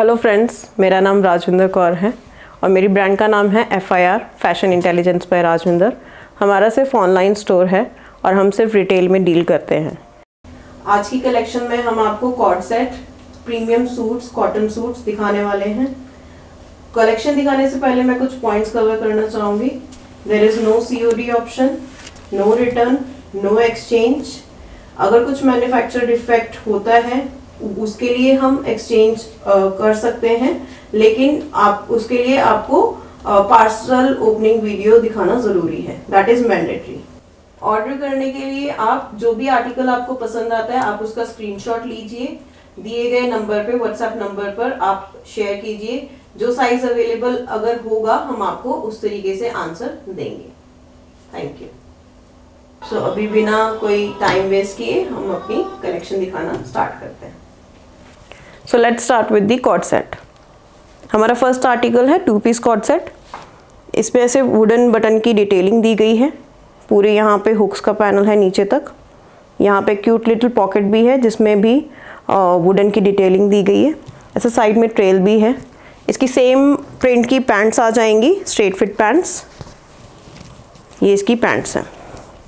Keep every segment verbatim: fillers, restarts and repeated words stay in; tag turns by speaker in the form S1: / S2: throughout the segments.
S1: Hello friends, मेरा नाम राजविंदर कौर है और मेरी ब्रांड का नाम है F I R fashion intelligence by Rajvinder. हमारा सिर्फ ऑनलाइन स्टोर है और हम सिर्फ रिटेल में डील करते हैं। आज की कलेक्शन में हम आपको co-ord set, premium suits, cotton suits दिखाने वाले हैं। कलेक्शन दिखाने से पहले मैं कुछ पॉइंट्स कवर करना चाहूँगी। There is no C O D option, no return, no exchange. अगर कुछ मैन्युफैक्चर डिफेक्ट होता है उसके लिए हम एक्सचेंज कर सकते हैं, लेकिन आप उसके लिए आपको पार्सल ओपनिंग वीडियो दिखाना ज़रूरी है, दैट इज़ मैंडेटरी। ऑर्डर करने के लिए आप जो भी आर्टिकल आपको पसंद आता है आप उसका स्क्रीनशॉट लीजिए, दिए गए नंबर पे, व्हाट्सएप नंबर पर आप शेयर कीजिए। जो साइज अवेलेबल अगर होगा हम आपको उस तरीके से आंसर देंगे। Thank you. सो so, अभी बिना कोई टाइम वेस्ट किए हम अपनी कलेक्शन दिखाना स्टार्ट करते हैं। So let's start with the co-ord set. हमारा फर्स्ट आर्टिकल है टू पीस कॉर्ड सेट। इसमें ऐसे वुडन बटन की डिटेलिंग दी गई है। पूरे यहाँ पे हुक्स का पैनल है नीचे तक। यहाँ पे क्यूट लिटिल पॉकेट भी है जिसमें भी वुडन की डिटेलिंग दी गई है। ऐसे साइड में ट्रेल भी है। इसकी सेम प्रिंट की पैंट्स आ जाएंगी, स्ट्रेट फिट पैंट्स। ये इसकी पैंट्स हैं।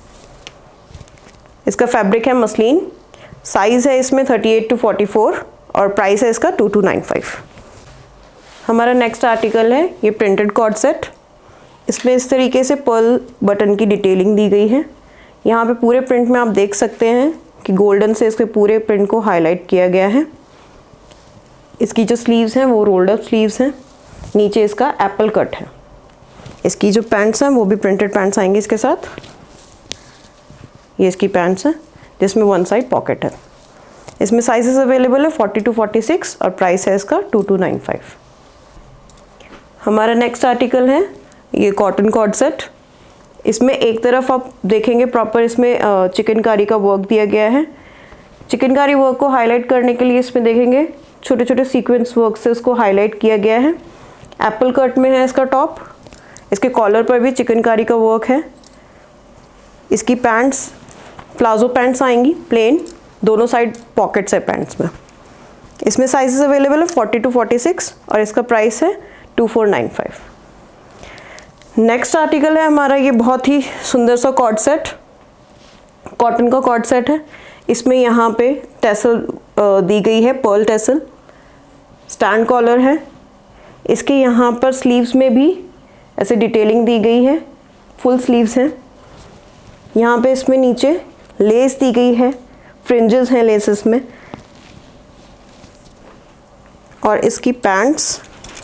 S1: इसका फैब्रिक है मसलिन। साइज़ है इसमें thirty eight to forty four और प्राइस है इसका टू टू नाइन फाइव। हमारा नेक्स्ट आर्टिकल है ये प्रिंटेड कॉर्ड सेट। इसमें इस तरीके से पर्ल बटन की डिटेलिंग दी गई है। यहाँ पे पूरे प्रिंट में आप देख सकते हैं कि गोल्डन से इसके पूरे प्रिंट को हाईलाइट किया गया है। इसकी जो स्लीव्स हैं वो रोल्ड अप स्लीव्स हैं। नीचे इसका एप्पल कट है। इसकी जो पैंट्स हैं वो भी प्रिंटेड पैंट्स आएंगे इसके साथ। ये इसकी पैंट्स हैं जिसमें वन साइड पॉकेट है। इसमें साइजेस अवेलेबल है फोर्टी टू फोर्टी सिक्स और प्राइस है इसका टू टू नाइन फाइव। हमारा नेक्स्ट आर्टिकल है ये कॉटन कॉर्ड सेट। इसमें एक तरफ आप देखेंगे प्रॉपर इसमें चिकनकारी का वर्क दिया गया है। चिकनकारी वर्क को हाईलाइट करने के लिए इसमें देखेंगे छोटे छोटे सीक्वेंस वर्क से उसको हाईलाइट किया गया है। एप्पल कट में है इसका टॉप। इसके कॉलर पर भी चिकनकारी का वर्क है। इसकी पैंट्स प्लाजो पैंट्स आएंगी प्लेन, दोनों साइड पॉकेट्स है पैंट्स में। इसमें साइजेस अवेलेबल है फोर्टी टू फोर्टी सिक्स और इसका प्राइस है two four nine five. Next article है हमारा ये बहुत ही सुंदर सा कॉर्ड सेट। कॉटन का कॉर्ड सेट है। इसमें यहाँ पे टेसल दी गई है, पर्ल टेसल। स्टैंड कॉलर है। इसके यहाँ पर स्लीव्स में भी ऐसे डिटेलिंग दी गई है, फुल स्लीव्स हैं। यहाँ पे इसमें नीचे लेस दी गई है, फ्रिंजेस हैं लेसेस में। और इसकी पैंट्स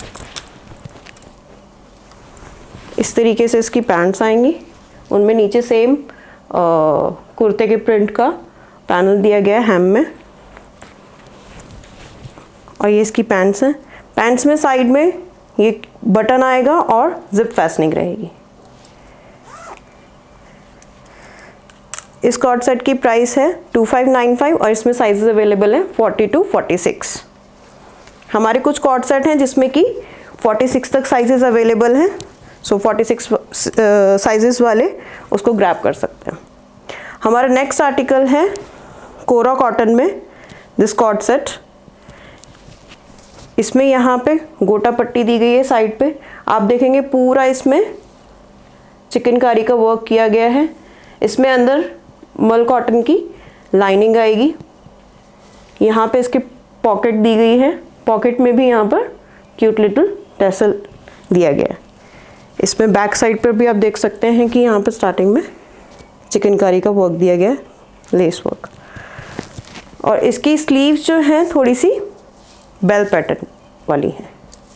S1: इस तरीके से इसकी पैंट्स आएंगी। उनमें नीचे सेम कुर्ते के प्रिंट का पैनल दिया गया है हेम में। और ये इसकी पैंट्स हैं। पैंट्स में साइड में ये बटन आएगा और जिप फैस्टनिंग रहेगी। इस कॉर्ड सेट की प्राइस है टू फाइव नाइन फाइव और इसमें साइजेस अवेलेबल हैं फोर्टी टू फोर्टी सिक्स। हमारे कुछ कॉर्ड सेट हैं जिसमें कि फोर्टी सिक्स तक साइजेस अवेलेबल हैं। सो फोर्टी सिक्स साइजेस वाले उसको ग्रैब कर सकते हैं। हमारा नेक्स्ट आर्टिकल है कोरा कॉटन में दिस कॉर्ड सेट। इसमें यहाँ पे गोटा पट्टी दी गई है साइड पे। आप देखेंगे पूरा इसमें चिकनकारी का वर्क किया गया है। इसमें अंदर मल कॉटन की लाइनिंग आएगी। यहाँ पे इसकी पॉकेट दी गई है। पॉकेट में भी यहाँ पर क्यूट लिटिल टेसल दिया गया है। इसमें बैक साइड पर भी आप देख सकते हैं कि यहाँ पर स्टार्टिंग में चिकनकारी का वर्क दिया गया है, लेस वर्क। और इसकी स्लीव्स जो हैं थोड़ी सी बेल पैटर्न वाली हैं।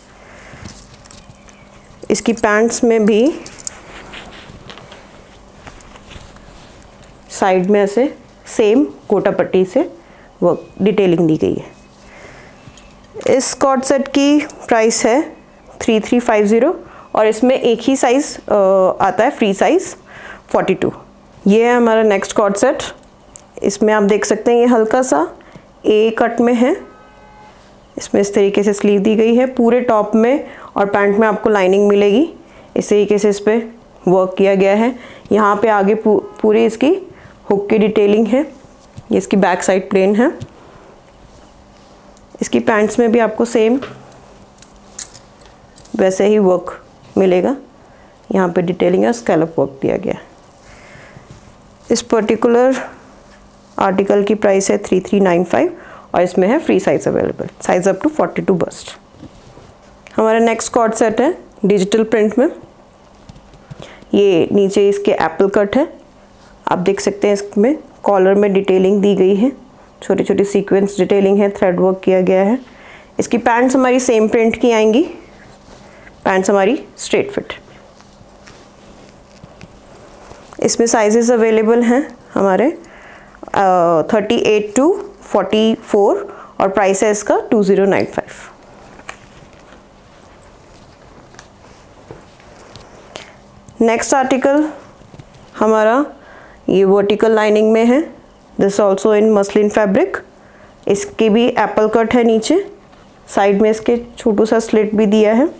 S1: इसकी पैंट्स में भी साइड में ऐसे सेम गोटा पट्टी से वर्क डिटेलिंग दी गई है। इस कॉर्ड सेट की प्राइस है थ्री थ्री फाइव ज़ीरो और इसमें एक ही साइज़ आता है, फ्री साइज़ फोर्टी टू। ये है हमारा नेक्स्ट कॉर्ड सेट। इसमें आप देख सकते हैं ये हल्का सा ए कट में है। इसमें इस तरीके से स्लीव दी गई है। पूरे टॉप में और पैंट में आपको लाइनिंग मिलेगी। इस तरीके से इस पर वर्क किया गया है। यहाँ पे आगे पू, पूरी इसकी हुक की डिटेलिंग है। ये इसकी बैक साइड प्लेन है। इसकी पैंट्स में भी आपको सेम वैसे ही वर्क मिलेगा। यहाँ पे डिटेलिंग और स्कैलप वर्क दिया गया। इस पर्टिकुलर आर्टिकल की प्राइस है थ्री थ्री नाइन फाइव और इसमें है free size available, size up to forty two bust. हमारा नेक्स्ट कॉर्ड सेट है डिजिटल प्रिंट में। ये नीचे इसके एप्पल कट है, आप देख सकते हैं इसमें कॉलर में डिटेलिंग दी गई है, छोटी छोटी सीक्वेंस डिटेलिंग है, थ्रेड वर्क किया गया है। इसकी पैंट्स हमारी सेम प्रिंट की आएंगी, पैंट्स हमारी स्ट्रेट फिट। इसमें साइजेस अवेलेबल हैं हमारे thirty eight to forty four और प्राइस है इसका two zero nine five. Next article हमारा ये वर्टिकल लाइनिंग में है, this also in muslin fabric. इसकी भी एप्पल कट है, नीचे साइड में इसके छोटू सा स्लिट भी दिया है।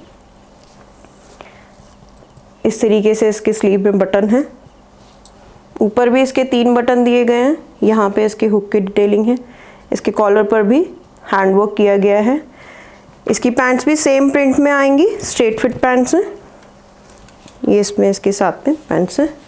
S1: इस तरीके से इसके स्लीव में बटन है, ऊपर भी इसके तीन बटन दिए गए हैं। यहाँ पे इसके हुक की डिटेलिंग है, इसके कॉलर पर भी हैंडवर्क किया गया है। इसकी पैंट्स भी सेम प्रिंट में आएंगी, स्ट्रेट फिट पैंट्स हैं। ये इसमें इसके साथ में पैंट्स हैं।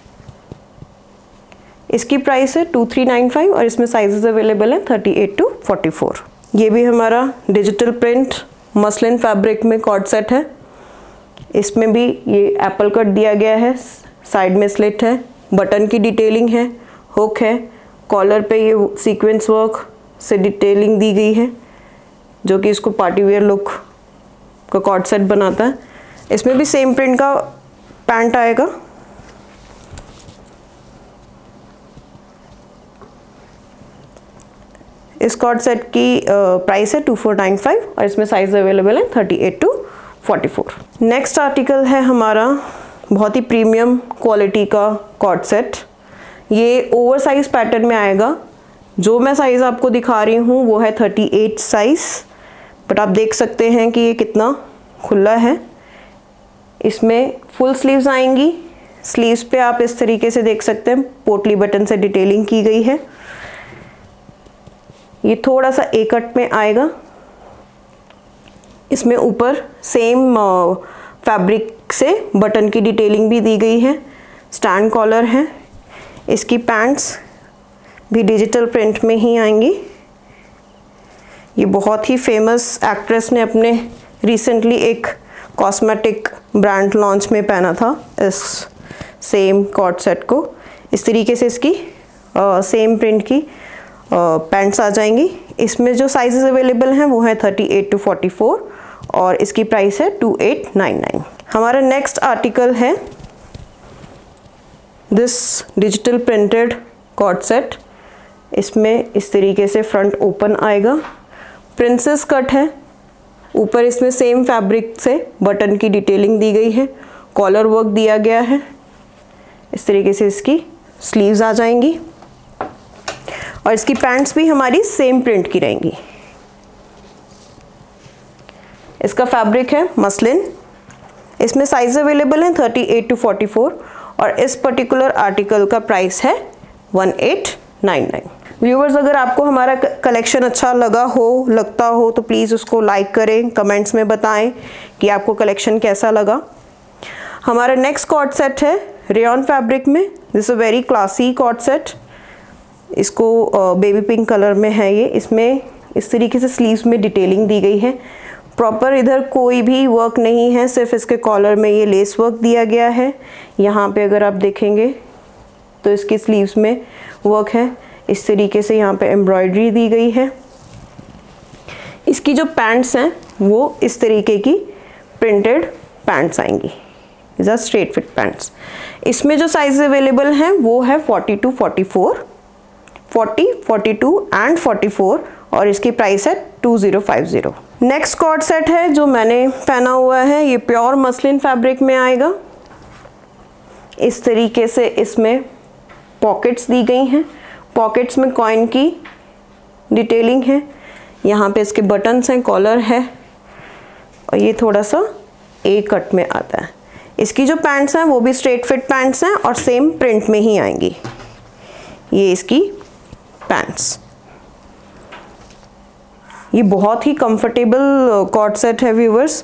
S1: इसकी प्राइस है टू थ्री नाइन फाइव और इसमें साइजेस अवेलेबल हैं thirty eight to forty four. ये भी हमारा डिजिटल प्रिंट मसलिन फैब्रिक में कॉर्ड सेट है। इसमें भी ये एप्पल कट दिया गया है, साइड में स्लिट है, बटन की डिटेलिंग है, हुक है, कॉलर पे ये सीक्वेंस वर्क से डिटेलिंग दी गई है जो कि इसको पार्टी वेयर लुक का कॉर्ड सेट बनाता है। इसमें भी सेम प्रिंट का पैंट आएगा। इस कॉर्ड सेट की प्राइस है टू फोर नाइन फाइव और इसमें साइज अवेलेबल है thirty eight to forty four. Next article है हमारा बहुत ही प्रीमियम क्वालिटी का कॉर्ड सेट। ये ओवर साइज पैटर्न में आएगा। जो मैं साइज़ आपको दिखा रही हूँ वो है थर्टी एट साइज़, बट आप देख सकते हैं कि ये कितना खुला है। इसमें फुल स्लीव्स आएंगी। स्लीव्स पे आप इस तरीके से देख सकते हैं पोटली बटन से डिटेलिंग की गई है। ये थोड़ा सा ए कट में आएगा। इसमें ऊपर सेम फैब्रिक से बटन की डिटेलिंग भी दी गई है, स्टैंड कॉलर है। इसकी पैंट्स भी डिजिटल प्रिंट में ही आएंगी। ये बहुत ही फेमस एक्ट्रेस ने अपने रिसेंटली एक कॉस्मेटिक ब्रांड लॉन्च में पहना था इस सेम कॉर्ड सेट को। इस तरीके से इसकी आ, सेम प्रिंट की पैंट्स आ जाएंगी। इसमें जो साइजेस अवेलेबल हैं वो है thirty eight to forty four और इसकी प्राइस है टू एट नाइन नाइन। हमारा नेक्स्ट आर्टिकल है this digital printed cord set. इसमें इस तरीके से फ्रंट ओपन आएगा, प्रिंसेस कट है। ऊपर इसमें सेम फैब्रिक से बटन की डिटेलिंग दी गई है, कॉलर वर्क दिया गया है। इस तरीके से इसकी स्लीव्स आ जाएंगी और इसकी पैंट्स भी हमारी सेम प्रिंट की रहेंगी। इसका फैब्रिक है मसलिन। इसमें साइज अवेलेबल है thirty eight to forty four और इस पर्टिकुलर आर्टिकल का प्राइस है one eight nine nine. Viewers, अगर आपको हमारा कलेक्शन अच्छा लगा हो लगता हो तो प्लीज़ उसको लाइक करें, कमेंट्स में बताएं कि आपको कलेक्शन कैसा लगा। हमारा नेक्स्ट कॉर्ड सेट है रेयॉन फैब्रिक में। This a very classy coord set. इसको बेबी पिंक कलर में है ये। इसमें इस तरीके से स्लीव्स में डिटेलिंग दी गई है। प्रॉपर इधर कोई भी वर्क नहीं है, सिर्फ इसके कॉलर में ये लेस वर्क दिया गया है। यहाँ पे अगर आप देखेंगे तो इसकी स्लीव्स में वर्क है। इस तरीके से यहाँ पे एम्ब्रॉयडरी दी गई है। इसकी जो पैंट्स हैं वो इस तरीके की प्रिंटेड पैंट्स आएंगी। Is are straight fit pants. इसमें जो साइज अवेलेबल हैं वो है forty to forty four, forty, forty two and forty four और इसकी प्राइस है two zero five zero. Next coord set है जो मैंने पहना हुआ है, ये प्योर मसलिन फैब्रिक में आएगा। इस तरीके से इसमें पॉकेट्स दी गई हैं। पॉकेट्स में कॉइन की डिटेलिंग है। यहाँ पे इसके बटन्स हैं, कॉलर है और ये थोड़ा सा ए कट में आता है। इसकी जो पैंट्स हैं वो भी स्ट्रेट फिट पैंट्स हैं और सेम प्रिंट में ही आएंगी। ये इसकी पैंट्स। ये बहुत ही कंफर्टेबल कॉर्ड सेट है व्यूवर्स।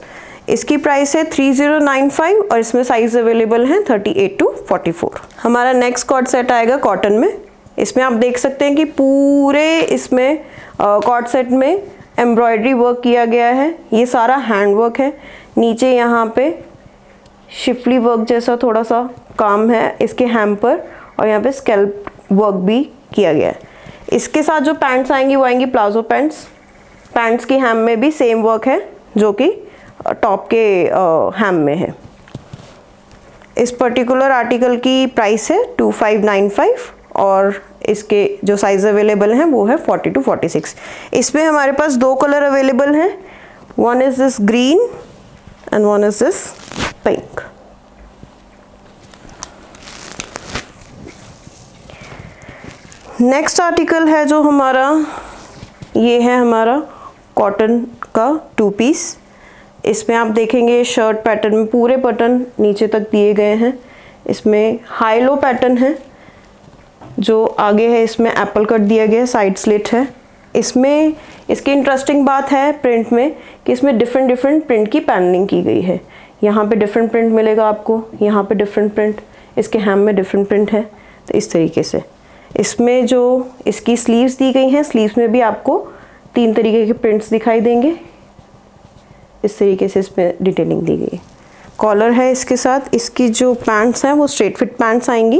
S1: इसकी प्राइस है थ्री ज़ीरो नाइन फाइव और इसमें साइज़ अवेलेबल हैं thirty eight to forty four. हमारा नेक्स्ट कॉर्ड सेट आएगा कॉटन में। इसमें आप देख सकते हैं कि पूरे इसमें कॉर्ड सेट में एम्ब्रॉयडरी वर्क किया गया है। ये सारा हैंड वर्क है। नीचे यहाँ पे शिफली वर्क जैसा थोड़ा सा काम है इसके हैम पर, और यहाँ पे स्कैल्प वर्क भी किया गया है। इसके साथ जो पैंट्स आएंगी वो आएंगी प्लाजो पैंट्स। पैंट्स की हैम में भी सेम वर्क है जो कि टॉप के हैम में है। इस पर्टिकुलर आर्टिकल की प्राइस है टू फाइव नाइन फाइव और इसके जो साइज़ अवेलेबल हैं वो है फोर्टी टू फोर्टी सिक्स। इसमें हमारे पास दो कलर अवेलेबल हैं, one is this green and one is this pink. Next article है जो हमारा, ये है हमारा कॉटन का टू पीस। इसमें आप देखेंगे शर्ट पैटर्न में पूरे बटन नीचे तक दिए गए हैं। इसमें हाई लो पैटर्न है, जो आगे है इसमें एप्पल कट दिया गया है, साइड स्लिट है। इसमें इसकी इंटरेस्टिंग बात है प्रिंट में कि इसमें डिफरेंट डिफरेंट प्रिंट की पैनलिंग की गई है। यहाँ पे डिफरेंट प्रिंट मिलेगा आपको, यहाँ पे डिफरेंट प्रिंट, इसके हैम में डिफरेंट प्रिंट है। तो इस तरीके से इसमें जो इसकी स्लीव्स दी गई हैं, स्लीव्स में भी आपको तीन तरीके के प्रिंट्स दिखाई देंगे। इस तरीके से इसमें डिटेलिंग दी गई। कॉलर है इसके साथ। इसकी जो पैंट्स हैं वो स्ट्रेट फिट पैंट्स आएंगी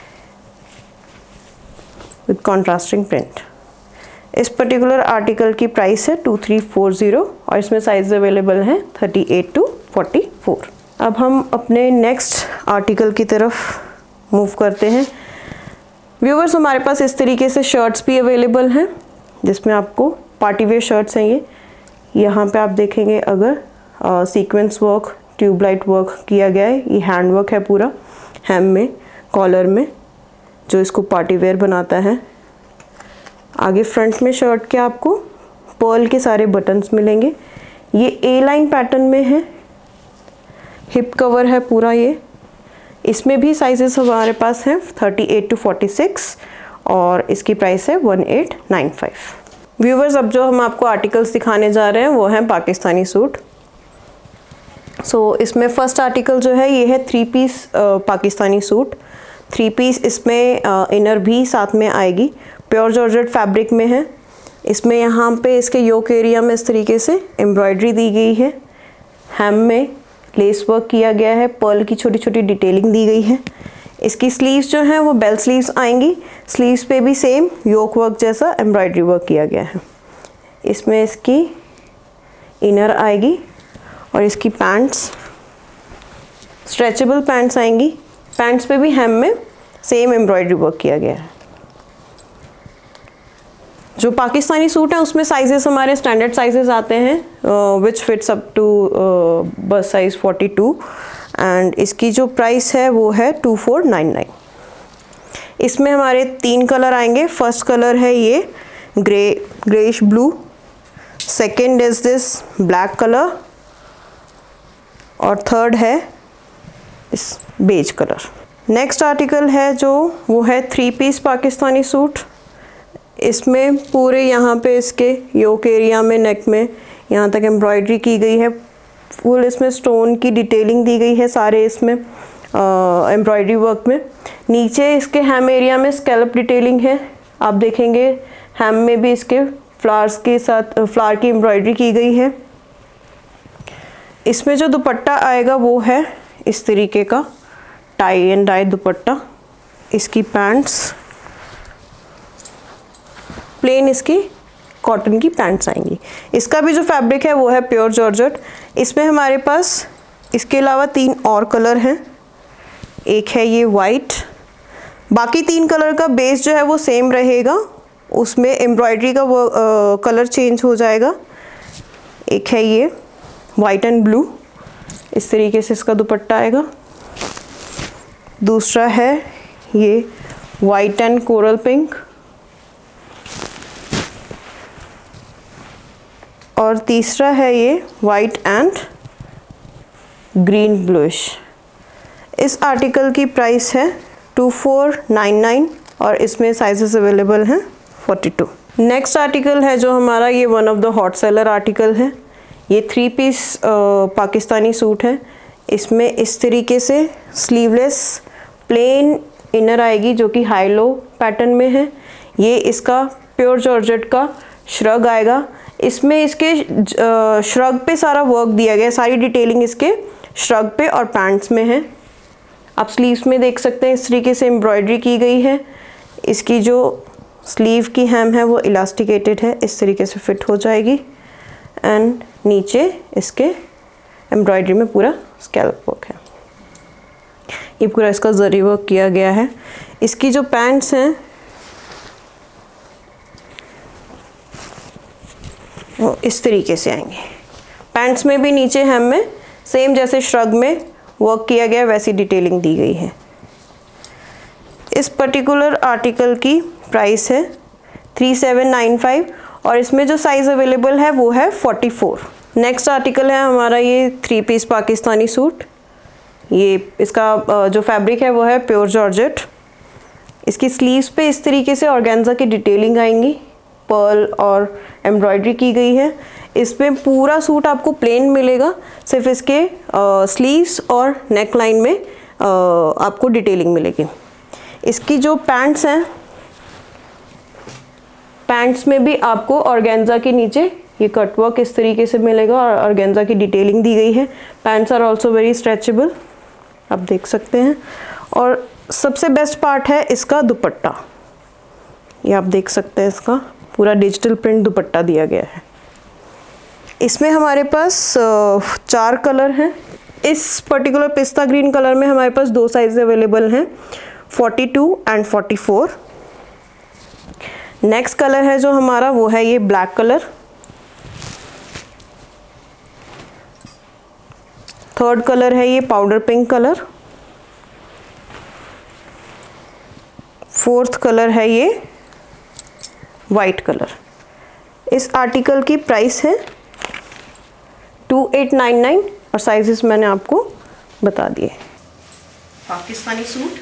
S1: विद कॉन्ट्रास्टिंग प्रिंट। इस पर्टिकुलर आर्टिकल की प्राइस है टू थ्री फोर ज़ीरो और इसमें साइज अवेलेबल है thirty eight to forty four. अब हम अपने नेक्स्ट आर्टिकल की तरफ मूव करते हैं। व्यूवर्स, हमारे पास इस तरीके से शर्ट्स भी अवेलेबल हैं जिसमें आपको पार्टी वेयर शर्ट्स हैं। ये यहाँ पे आप देखेंगे अगर सीक्वेंस वर्क, ट्यूबलाइट वर्क किया गया है। ये हैंड वर्क है पूरा हैम में, कॉलर में, जो इसको पार्टी वेयर बनाता है। आगे फ्रंट में शर्ट के आपको पर्ल के सारे बटन्स मिलेंगे। ये ए लाइन पैटर्न में है, हिप कवर है पूरा ये। इसमें भी साइजेस हमारे पास हैं thirty eight to forty six और इसकी प्राइस है one eight nine five. Viewers, अब जो हम आपको आर्टिकल्स दिखाने जा रहे हैं वो हैं पाकिस्तानी सूट। सो so, इसमें फर्स्ट आर्टिकल जो है ये है three piece Pakistani suit. Three piece इसमें इनर भी साथ में आएगी, प्योर जॉर्जेट फैब्रिक में है। इसमें यहाँ पे इसके योक एरिया में इस तरीके से एम्ब्रॉयडरी दी गई है, हैम में लेस वर्क किया गया है, पर्ल की छोटी छोटी डिटेलिंग दी गई है। इसकी स्लीव्स जो हैं वो बेल स्लीव्स आएंगी। स्लीव्स पे भी सेम योक वर्क जैसा एम्ब्रॉयडरी वर्क किया गया है। इसमें इसकी इनर आएगी और इसकी पैंट्स स्ट्रेचेबल पैंट्स आएंगी। पैंट्स पे भी हेम में सेम एम्ब्रॉयडरी वर्क किया गया है। जो पाकिस्तानी सूट है उसमें साइजेस हमारे स्टैंडर्ड साइजेस आते हैं which fits up to bust size forty two and इसकी जो प्राइस है वो है टू फोर नाइन नाइन। इसमें हमारे तीन कलर आएंगे। फर्स्ट कलर है ये grey greyish blue, second is this black colour और थर्ड है इस बेज कलर। नेक्स्ट आर्टिकल है जो वो है थ्री पीस पाकिस्तानी सूट। इसमें पूरे यहाँ पे इसके योक एरिया में, नेक में यहाँ तक एम्ब्रॉयडरी की गई है। फुल इसमें स्टोन की डिटेलिंग दी गई है सारे इसमें एम्ब्रॉयडरी वर्क में। नीचे इसके हैम एरिया में स्कैल्प डिटेलिंग है। आप देखेंगे हैम में भी इसके फ्लावर्स के साथ फ्लावर की एम्ब्रॉयडरी की गई है। इसमें जो दुपट्टा आएगा वो है इस तरीके का टाई एंड डाई दुपट्टा। इसकी पैंट्स प्लेन, इसकी कॉटन की पैंट्स आएंगी। इसका भी जो फैब्रिक है वो है प्योर जॉर्जेट। इसमें हमारे पास इसके अलावा तीन और कलर हैं। एक है ये वाइट, बाकी तीन कलर का बेस जो है वो सेम रहेगा, उसमें एम्ब्रॉयडरी का वो आ, कलर चेंज हो जाएगा। एक है ये वाइट एंड ब्लू, इस तरीके से इसका दुपट्टा आएगा। दूसरा है ये वाइट एंड कोरल पिंक और तीसरा है ये वाइट एंड ग्रीन ब्लूइश। इस आर्टिकल की प्राइस है टू फोर नाइन नाइन और इसमें साइजेस अवेलेबल हैं फोर्टी टू। नेक्स्ट आर्टिकल है जो हमारा, ये one of the hot seller article है। ये थ्री पीस पाकिस्तानी सूट है। इसमें इस तरीके से स्लीवलेस प्लेन इनर आएगी जो कि हाई लो पैटर्न में है। ये इसका प्योर जॉर्जेट का श्रग आएगा। इसमें इसके श्रग पे सारा वर्क दिया गया है, सारी डिटेलिंग इसके श्रग पे और पैंट्स में है। आप स्लीव्स में देख सकते हैं इस तरीके से एम्ब्रॉयडरी की गई है। इसकी जो स्लीव की हेम है वो इलास्टिकेटेड है, इस तरीके से फिट हो जाएगी। एंड नीचे इसके एम्ब्रॉयडरी में पूरा स्कैल्प वर्क है। ये पूरा इसका जरी वर्क किया गया है। इसकी जो पैंट्स हैं वो इस तरीके से आएंगे। पैंट्स में भी नीचे हेम में सेम जैसे श्रग में वर्क किया गया वैसी डिटेलिंग दी गई है। इस पर्टिकुलर आर्टिकल की प्राइस है थ्री सेवन नाइन फाइव और इसमें जो साइज़ अवेलेबल है वो है फोर्टी फोर। नेक्स्ट आर्टिकल है हमारा ये थ्री पीस पाकिस्तानी सूट। ये इसका जो फैब्रिक है वो है प्योर जॉर्जेट। इसकी स्लीव्स पे इस तरीके से ऑर्गेन्जा की डिटेलिंग आएंगी, पर्ल और एम्ब्रॉयडरी की गई है। इसमें पूरा सूट आपको प्लेन मिलेगा, सिर्फ इसके स्लीव्स और नेक लाइन में आ, आपको डिटेलिंग मिलेगी। इसकी जो पैंट्स हैं, पैंट्स में भी आपको ऑर्गेन्जा के नीचे ये कटवर्क इस तरीके से मिलेगा और ऑर्गेन्जा की डिटेलिंग दी गई है। Pants are also very stretchable, आप देख सकते हैं। और सबसे बेस्ट पार्ट है इसका दुपट्टा। ये आप देख सकते हैं, इसका पूरा डिजिटल प्रिंट दुपट्टा दिया गया है। इसमें हमारे पास चार कलर हैं। इस पर्टिकुलर पिस्ता ग्रीन कलर में हमारे पास दो साइज अवेलेबल हैं, forty two and forty four. Next colour है जो हमारा वो है ये ब्लैक कलर। थर्ड कलर है ये powder pink colour. Fourth colour है ये वाइट कलर। इस आर्टिकल की प्राइस है टू एट नाइन नाइन और साइजेस मैंने आपको बता दिए। पाकिस्तानी सूट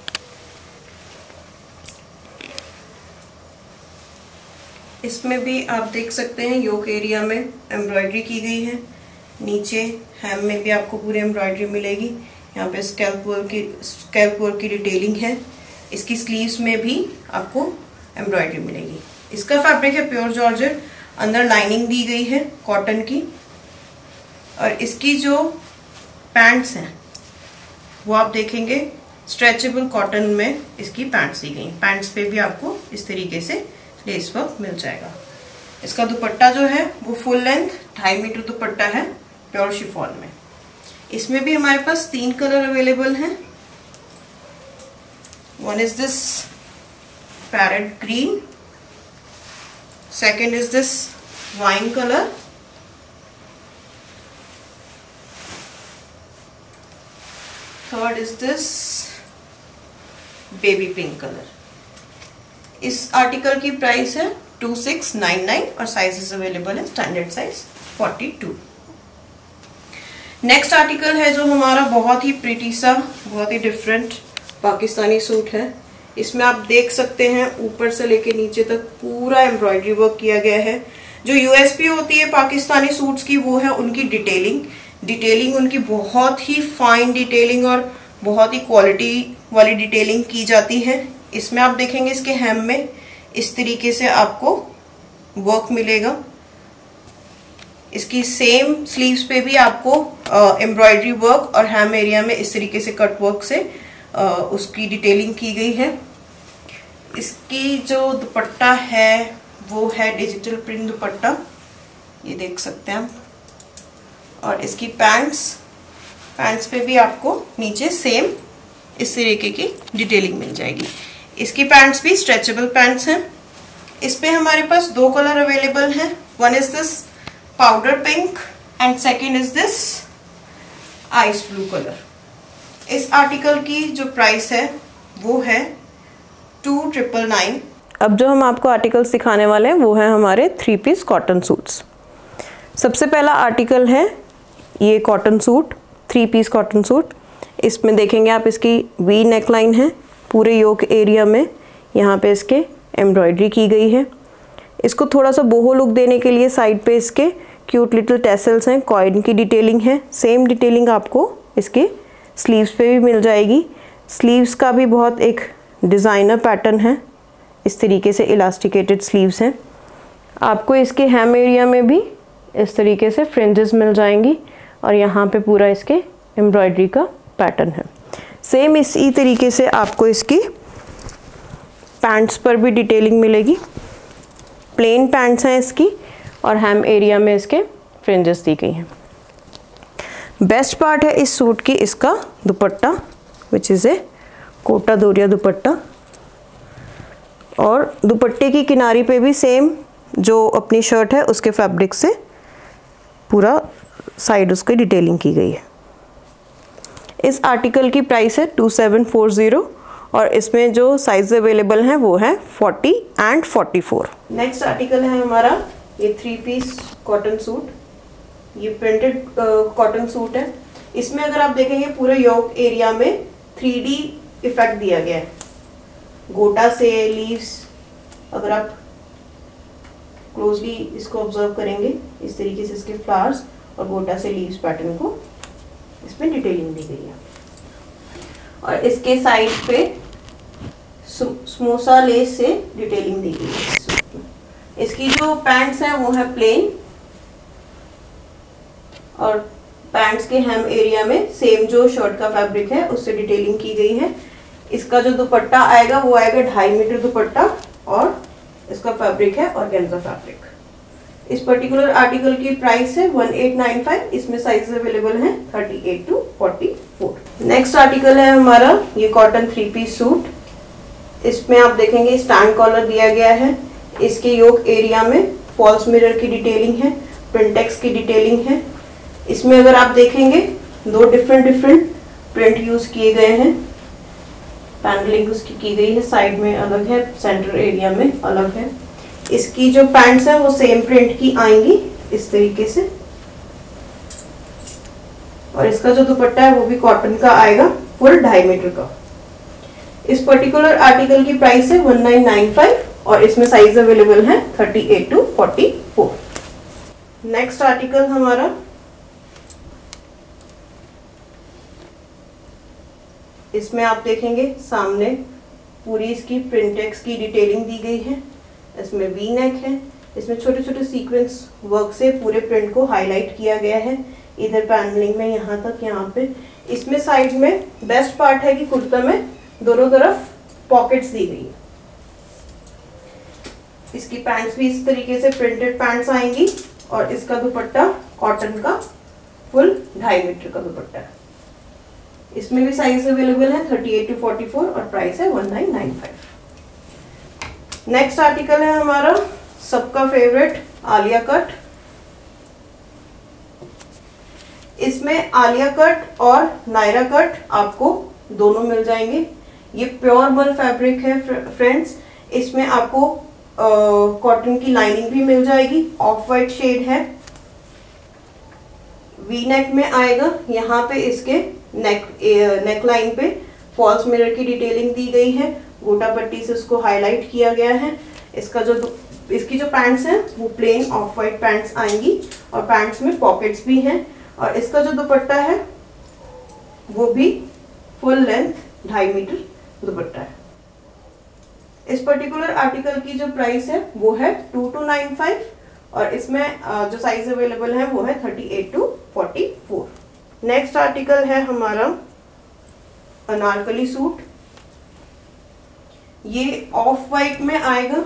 S1: इसमें भी आप देख सकते हैं योक एरिया में एम्ब्रॉयडरी की गई है। नीचे हैम में भी आपको पूरी एम्ब्रॉयडरी मिलेगी। यहाँ पे स्कैल्प वर्क की स्कैल्प वर्क की डिटेलिंग है। इसकी स्लीव्स में भी आपको एम्ब्रॉयडरी मिलेगी। इसका फैब्रिक है प्योर जॉर्जेट, अंदर लाइनिंग दी गई है कॉटन की। और इसकी जो पैंट्स हैं वो आप देखेंगे स्ट्रेचेबल कॉटन में इसकी पैंट्स दी गई। पैंट्स पे भी आपको इस तरीके से लेस वर्क मिल जाएगा। इसका दुपट्टा जो है वो फुल लेंथ ढाई मीटर दुपट्टा है प्योर शिफॉन में। इसमें भी हमारे पास तीन कलर अवेलेबल हैं। One is this parrot green, second is this wine colour, third is this baby pink colour. इस आर्टिकल की प्राइस है टू सिक्स नाइन नाइन और साइजेस अवेलेबल है standard size forty two. Next article है जो हमारा बहुत ही प्रिटी सा, बहुत ही डिफरेंट पाकिस्तानी सूट है। इसमें आप देख सकते हैं ऊपर से लेके नीचे तक पूरा एम्ब्रॉयडरी वर्क किया गया है। जो यूएसपी होती है पाकिस्तानी सूट्स की वो है उनकी डिटेलिंग। डिटेलिंग उनकी बहुत ही फाइन डिटेलिंग और बहुत ही क्वालिटी वाली डिटेलिंग की जाती है। इसमें आप देखेंगे इसके हेम में इस तरीके से आपको वर्क मिलेगा। इसकी सेम स्लीव्स पे भी आपको एम्ब्रॉयडरी वर्क और हेम एरिया में इस तरीके से कट वर्क से आ, उसकी डिटेलिंग की गई है। इसकी जो दुपट्टा है वो है डिजिटल प्रिंट दुपट्टा, ये देख सकते हैं आप। और इसकी पैंट्स पैंट्स पे भी आपको नीचे सेम इस तरीके की डिटेलिंग मिल जाएगी। इसकी पैंट्स भी स्ट्रेचेबल पैंट्स हैं। इस पे हमारे पास दो कलर अवेलेबल हैं। One is this powder pink and second is this ice blue colour. इस आर्टिकल की जो प्राइस है वो है टू ट्रिपल नाइन। अब जो हम आपको आर्टिकल्स दिखाने वाले हैं वो है हमारे थ्री पीस कॉटन सूट्स। सबसे पहला आर्टिकल है ये cotton suit, three piece cotton suit. इसमें देखेंगे आप इसकी वी नेक लाइन है, पूरे योक एरिया में यहाँ पे इसके एम्ब्रॉयडरी की गई है। इसको थोड़ा सा बोहो लुक देने के लिए साइड पे इसके क्यूट लिटिल टेसल्स हैं, कॉइन की डिटेलिंग है। सेम डिटेलिंग आपको इसके स्लीव्स पे भी मिल जाएगी। स्लीव्स का भी बहुत एक डिज़ाइनर पैटर्न है, इस तरीके से इलास्टिकेटेड स्लीव्स हैं। आपको इसके हेम एरिया में भी इस तरीके से फ्रिंजेस मिल जाएंगी और यहाँ पे पूरा इसके एम्ब्रॉयडरी का पैटर्न है। सेम इसी तरीके से आपको इसकी पैंट्स पर भी डिटेलिंग मिलेगी। प्लेन पैंट्स हैं इसकी और हेम एरिया में इसके फ्रिंजेस दी गई हैं। बेस्ट पार्ट है इस सूट की इसका दुपट्टा, विच इज़ ए कोटा दोरिया दुपट्टा। और दुपट्टे की किनारी पे भी सेम जो अपनी शर्ट है उसके फैब्रिक से पूरा साइड उसकी डिटेलिंग की गई है। इस आर्टिकल की प्राइस है टू सेवन फोर ज़ीरो और इसमें जो साइज अवेलेबल हैं वो है forty and forty four. Next article है हमारा ये थ्री पीस कॉटन सूट। ये प्रिंटेड कॉटन सूट है। इसमें अगर आप देखेंगे पूरे योक एरिया में थ्री डी इफेक्ट दिया गया है, गोटा से लीव्स। अगर आप क्लोजली इसको ऑब्जर्व करेंगे, इस तरीके से इसके फ्लावर्स और गोटा से लीव्स पैटर्न को इसमें डिटेलिंग दी गई है। और इसके साइड पे स्मोसा लेस से डिटेलिंग दी गई है। इसकी जो पैंट्स हैं वो है प्लेन और पैंट्स के हेम एरिया में सेम जो शर्ट का फैब्रिक है उससे डिटेलिंग की गई है। इसका जो दुपट्टा आएगा वो आएगा ढाई मीटर दुपट्टा और इसका फैब्रिक है ऑर्गेन्जा फैब्रिक। इस पर्टिकुलर आर्टिकल की प्राइस है वन एट नाइन फाइव। इसमें साइज अवेलेबल है thirty eight to forty four. Next article है हमारा ये कॉटन थ्री पीस सूट। इसमें आप देखेंगे स्टैंड कॉलर दिया गया है। इसके योक एरिया में फॉल्स मिरर की डिटेलिंग है, प्रिंटेक्स की डिटेलिंग है। इसमें अगर आप देखेंगे दो डिफरेंट डिफरेंट प्रिंट यूज किए गए हैं। पैनलिंग उसकी की गई है, साइड में अलग है, सेंटर एरिया में अलग है। इसकी जो पैंट्स है वो सेम प्रिंट की आएंगी इस तरीके से और इसका जो दुपट्टा है वो भी कॉटन का आएगा, फुल ढाई मीटर का। इस पर्टिकुलर आर्टिकल की प्राइस है वन नाइन नाइन फाइव और इसमें साइज अवेलेबल है thirty eight to forty four. Next article हमारा इसमें आप देखेंगे सामने पूरी इसकी प्रिंटेक्स की डिटेलिंग दी गई है। इसमें वी नेक है। इसमें छोटे छोटे सीक्वेंस वर्क से पूरे प्रिंट को हाईलाइट किया गया है, इधर पैनलिंग में यहाँ तक, यहाँ पे। इसमें साइड में बेस्ट पार्ट है कि कुर्ता में दोनों तरफ पॉकेट्स दी गई है। इसकी पैंट्स भी इस तरीके से प्रिंटेड पैंट्स आएंगी और इसका दुपट्टा कॉटन का फुल ढाई मीटर का दुपट्टा है। इसमें भी साइज अवेलेबल है thirty eight to forty four और प्राइस है one nine nine five. Next article है हमारा सबका फेवरेट आलिया कट। इसमें आलिया कट और नायरा कट आपको दोनों मिल जाएंगे। ये प्योर मल फैब्रिक है फ्रेंड्स। इसमें आपको कॉटन की लाइनिंग भी मिल जाएगी, ऑफ वाइट शेड है। वी नेक में आएगा। यहाँ पे इसके नेक नेक लाइन पे फॉल्स मिरर की डिटेलिंग दी गई है, गोटा पट्टी से उसको हाईलाइट किया गया है। इसका जो इसकी जो पैंट्स हैं वो प्लेन ऑफ वाइट पैंट्स आएंगी और पैंट्स में पॉकेट्स भी हैं। और इसका जो दुपट्टा है वो भी फुल लेंथ ढाई मीटर दुपट्टा है। इस पर्टिकुलर आर्टिकल की जो प्राइस है वो है टू टू नाइन फाइव और इसमें जो साइज अवेलेबल है वो है thirty eight to forty four. Next article है हमारा अनारकली सूट। ये ऑफ वाइट में आएगा।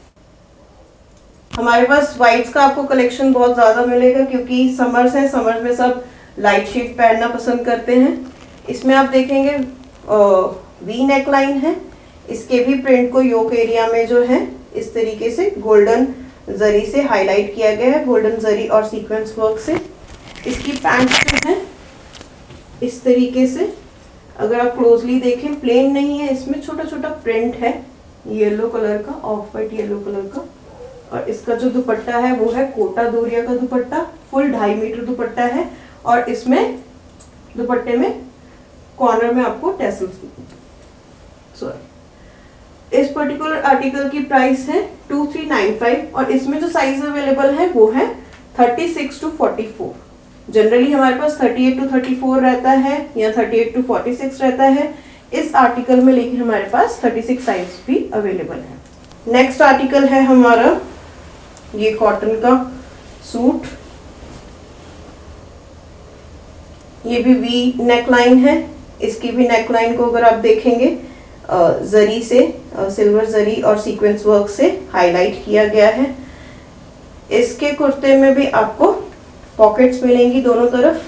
S1: हमारे पास वाइट्स का आपको कलेक्शन बहुत ज़्यादा मिलेगा क्योंकि समर्स हैं, समर्स में सब लाइट शेड पहनना पसंद करते हैं। इसमें आप देखेंगे वी नेक लाइन है। इसके भी प्रिंट को योक एरिया में जो है इस तरीके से गोल्डन जरी से हाईलाइट किया गया है, गोल्डन जरी और सीक्वेंस वर्क से। इसकी पैंट्स जो है इस तरीके से, अगर आप क्लोजली देखें प्लेन नहीं है, इसमें छोटा छोटा प्रिंट है येलो कलर का, ऑफ वाइट येलो कलर का। और इसका जो दुपट्टा है वो है कोटा दोरिया का दुपट्टा, फुल ढाई मीटर दुपट्टा है। और इसमें दुपट्टे में कॉर्नर में आपको टेसल्स, सॉरी इस पर्टिकुलर आर्टिकल की प्राइस है टू थ्री नाइन फाइव और इसमें जो साइज अवेलेबल है वो है thirty six to forty four. Generally हमारे पास thirty eight to thirty four रहता है या thirty eight to forty six रहता है। इस आर्टिकल में लेकिन हमारे पास थर्टी सिक्स साइज भी अवेलेबल है। नेक्स्ट आर्टिकल है हमारा ये कॉटन का सूट। ये भी वी नेक लाइन है। इसकी भी नेक लाइन को अगर आप देखेंगे जरी से, सिल्वर जरी और सीक्वेंस वर्क से हाईलाइट किया गया है। इसके कुर्ते में भी आपको पॉकेट्स मिलेंगी दोनों तरफ।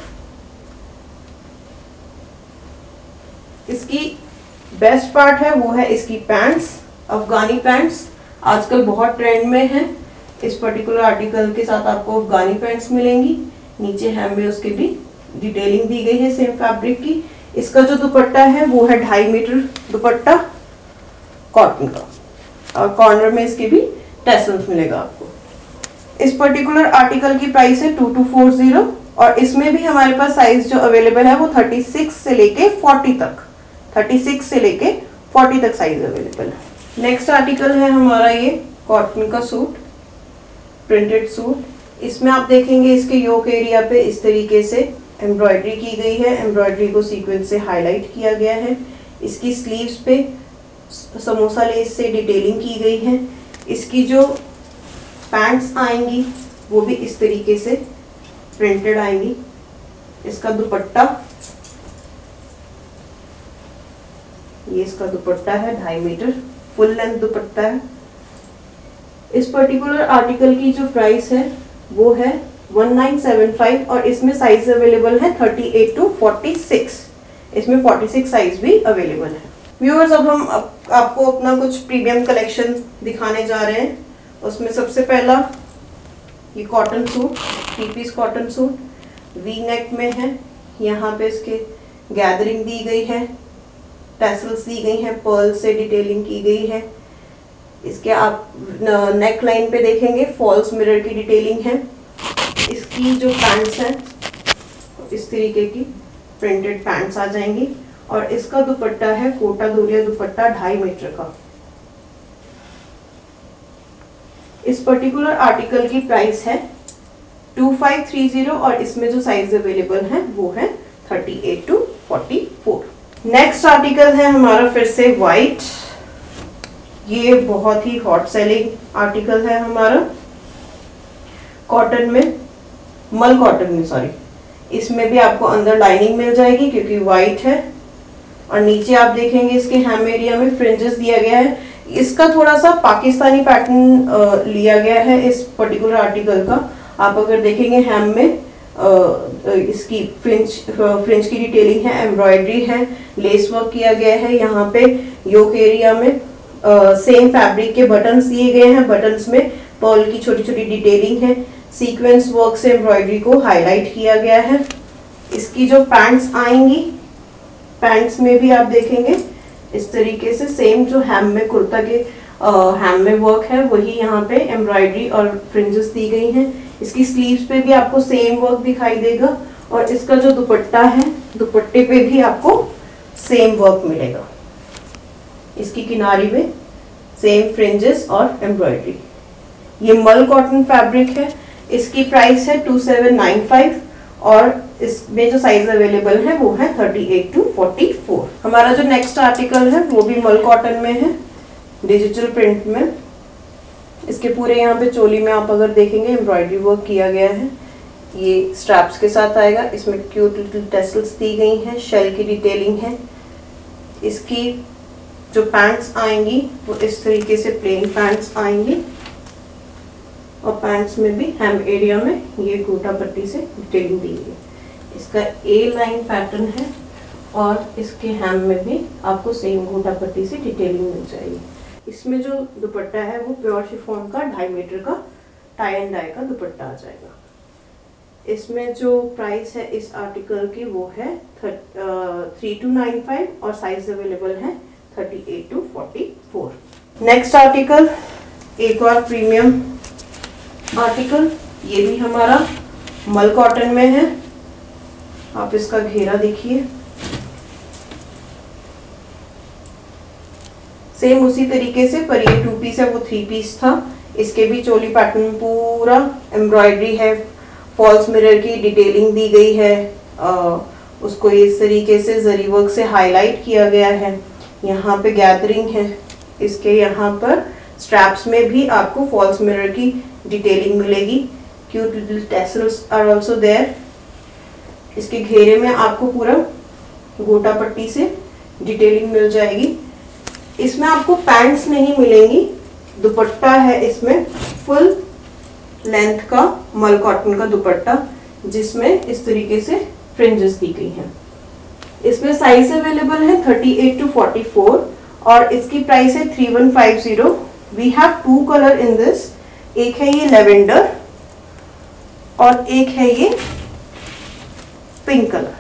S1: इसकी बेस्ट पार्ट है वो है इसकी पैंट्स, अफगानी पैंट्स आजकल बहुत ट्रेंड में है। इस पर्टिकुलर आर्टिकल के साथ आपको अफगानी पैंट्स मिलेंगी। नीचे hem में उसकी भी डिटेलिंग दी गई है सेम फैब्रिक की। इसका जो दुपट्टा है वो है ढाई मीटर दुपट्टा कॉटन का, और कॉर्नर में इसके भी टैसल्स मिलेगा आपको। इस पर्टिकुलर आर्टिकल की प्राइस है टू टू फोर जीरो, और इसमें भी हमारे पास साइज जो अवेलेबल है वो थर्टी सिक्स से लेके फोर्टी तक, थर्टी सिक्स से लेके फोर्टी तक साइज अवेलेबल है। नेक्स्ट आर्टिकल है हमारा ये कॉटन का सूट, प्रिंटेड सूट। इसमें आप देखेंगे इसके योक एरिया पे इस तरीके से एम्ब्रॉयडरी की गई है। एम्ब्रॉयडरी को सीक्वेंस से हाईलाइट किया गया है। इसकी स्लीव्स पे समोसा लेस से डिटेलिंग की गई है। इसकी जो पैंट्स आएंगी वो भी इस तरीके से प्रिंटेड आएंगी। इसका दुपट्टा, ये इसका दुपट्टा है ढाई मीटर फुल लेंथ दुपट्टा है। इस पर्टिकुलर आर्टिकल की जो प्राइस है वो है वन नाइन सेवन फाइव, और इसमें साइज अवेलेबल है thirty eight to forty six. इसमें फोर्टी सिक्स साइज भी अवेलेबल है। व्यूअर्स, अब हम अब आपको अपना कुछ प्रीमियम कलेक्शन दिखाने जा रहे हैं। उसमें सबसे पहला ये cotton suit, three piece cotton suit V neck में है। यहाँ पे इसके गैदरिंग दी गई है, टैसल्स दी गई हैं, पर्ल से डिटेलिंग की गई है। इसके आप नेक लाइन पे देखेंगे फॉल्स मिरर की डिटेलिंग है। इसकी जो पैंट्स हैं इस तरीके की प्रिंटेड पैंट्स आ जाएंगी, और इसका दुपट्टा है कोटा दोरिया दुपट्टा ढाई मीटर का। इस पर्टिकुलर आर्टिकल की प्राइस है टू फाइव थ्री जीरो, और इसमें जो साइज अवेलेबल है वो है thirty eight to forty four. Next article है हमारा फिर से वाइट। ये बहुत ही हॉट सेलिंग आर्टिकल है हमारा, कॉटन में, मल कॉटन में सॉरी। इसमें भी आपको अंदर लाइनिंग मिल जाएगी क्योंकि वाइट है, और नीचे आप देखेंगे इसके हेम एरिया में फ्रिंजेस दिया गया है। इसका थोड़ा सा पाकिस्तानी पैटर्न लिया गया है इस पर्टिकुलर आर्टिकल का। आप अगर देखेंगे हेम में आ, इसकी फ्रिंज फ्रिंज की डिटेलिंग है, एम्ब्रॉयडरी है, लेस वर्क किया गया है। यहाँ पे योक एरिया में सेम फैब्रिक के बटन्स दिए गए हैं। बटन्स में पर्ल की छोटी छोटी डिटेलिंग है। सीक्वेंस वर्क से एम्ब्रॉयडरी को हाईलाइट किया गया है। इसकी जो पैंट्स आएंगी, पैंट्स में भी आप देखेंगे इस तरीके से सेम जो हैम में कुर्ता के हैम में वर्क है वही यहाँ पे एम्ब्रॉयडरी और फ्रिंजेस दी गई हैं। इसकी स्लीव्स पे भी आपको सेम वर्क दिखाई देगा, और इसका जो दुपट्टा है दुपट्टे पे भी आपको सेम वर्क मिलेगा। इसकी किनारी में सेम फ्रिंजेस और एम्ब्रॉयडरी। ये मल कॉटन फैब्रिक है। इसकी प्राइस है टू सेवन नाइन फाइव, और इसमें जो साइज अवेलेबल है वो है thirty eight to forty four. हमारा जो नेक्स्ट आर्टिकल है वो भी मल कॉटन में है, डिजिटल प्रिंट में। इसके पूरे यहाँ पे चोली में आप अगर देखेंगे एम्ब्रॉयडरी वर्क किया गया है। ये स्ट्रैप्स के साथ आएगा। इसमें क्यूट लिटिल टेसल्स दी गई हैं, शेल की डिटेलिंग है। इसकी जो पैंट्स आएंगी वो इस तरीके से प्लेन पैंट्स आएंगी, और पैंट्स में भी हेम एरिया में ये गोटा पट्टी से डिटेलिंग दी गई है। इसका ए लाइन पैटर्न है, और इसके हेम में भी आपको सेम गोटा पट्टी से डिटेलिंग मिल जाएगी। इसमें जो दुपट्टा है वो प्योर शिफॉन का ढाई मीटर का टाई एंड डाई का दुपट्टा आ जाएगा। इसमें जो प्राइस है इस आर्टिकल की वो है थ्री टू नाइन फाइव, और साइज अवेलेबल है thirty eight to forty four. Next article एक और प्रीमियम आर्टिकल, ये भी हमारा मल कॉटन में है। आप इसका घेरा देखिए, सेम उसी तरीके से, पर ये टू पीस है वो थ्री पीस था। इसके भी चोली पैटर्न पूरा एम्ब्रॉयडरी है, फॉल्स मिरर की डिटेलिंग दी गई है, आ, उसको इस तरीके से जरी वर्क से हाईलाइट किया गया है। यहाँ पे गैदरिंग है, इसके यहाँ पर स्ट्रैप्स में भी आपको फॉल्स मिरर की डिटेलिंग मिलेगी। Cute little tassels are also there. इसके घेरे में आपको पूरा गोटा पट्टी से डिटेलिंग मिल जाएगी। इसमें आपको पैंट्स नहीं मिलेंगी, दुपट्टा है इसमें फुल लेंथ का मल कॉटन का दुपट्टा, जिसमें इस तरीके से फ्रिंजेस दी गई हैं। इसमें साइज अवेलेबल है अड़तीस टू चौवालीस और इसकी प्राइस है three one five zero. We have two colour in this, एक है ये लेवेंडर और एक है ये पिंक कलर।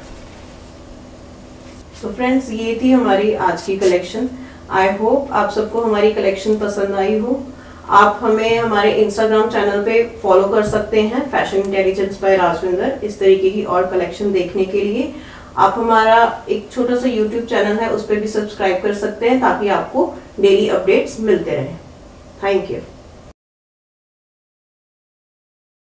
S1: तो फ्रेंड्स, ये थी हमारी आज की कलेक्शन। आई होप आप सबको हमारी कलेक्शन पसंद आई हो। आप हमें हमारे इंस्टाग्राम चैनल पे फॉलो कर सकते हैं, फैशन इंटेलिजेंस बाय राजविंदर। इस तरीके की और कलेक्शन देखने के लिए आप हमारा एक छोटा सा यूट्यूब चैनल है, उस पर भी सब्सक्राइब कर सकते हैं ताकि आपको डेली अपडेट्स मिलते रहें। Thank you.